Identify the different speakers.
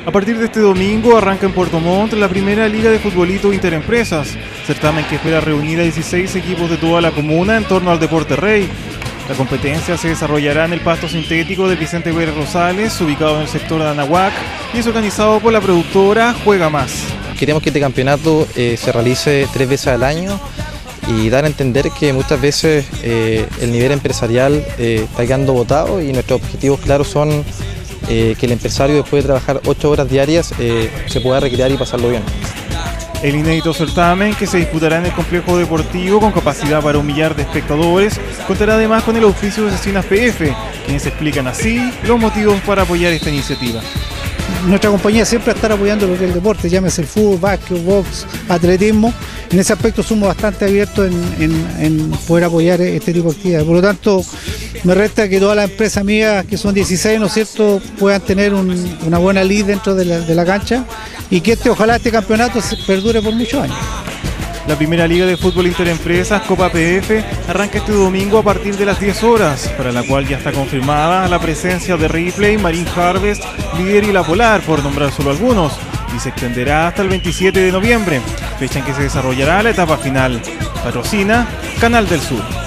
Speaker 1: A partir de este domingo arranca en Puerto Montt la primera liga de futbolito Interempresas, certamen que espera reunir a 16 equipos de toda la comuna en torno al deporte rey. La competencia se desarrollará en el pasto sintético de Vicente Pérez Rosales, ubicado en el sector de Anahuac, y es organizado por la productora Juega Más.
Speaker 2: Queremos que este campeonato se realice 3 veces al año y dar a entender que muchas veces el nivel empresarial está quedando botado, y nuestros objetivos claros son que el empresario, después de trabajar 8 horas diarias, se pueda recrear y pasarlo bien.
Speaker 1: El inédito certamen, que se disputará en el complejo deportivo con capacidad para 1 millar de espectadores, contará además con el auspicio de Cecinas PF, quienes explican así los motivos para apoyar esta iniciativa.
Speaker 3: Nuestra compañía siempre va a estar apoyando lo que es el deporte, llámese el fútbol, básquet, box, atletismo. En ese aspecto somos bastante abiertos en poder apoyar este tipo de actividades. Por lo tanto, me resta que todas las empresas mías, que son 16, ¿no es cierto?, puedan tener una buena lid dentro de la cancha, y que ojalá este campeonato perdure por muchos años.
Speaker 1: La primera liga de fútbol Interempresas, Copa PF, arranca este domingo a partir de las 10 horas, para la cual ya está confirmada la presencia de Ripley, Marine Harvest, Líder y La Polar, por nombrar solo algunos, y se extenderá hasta el 27 de noviembre, fecha en que se desarrollará la etapa final. Patrocina Canal del Sur.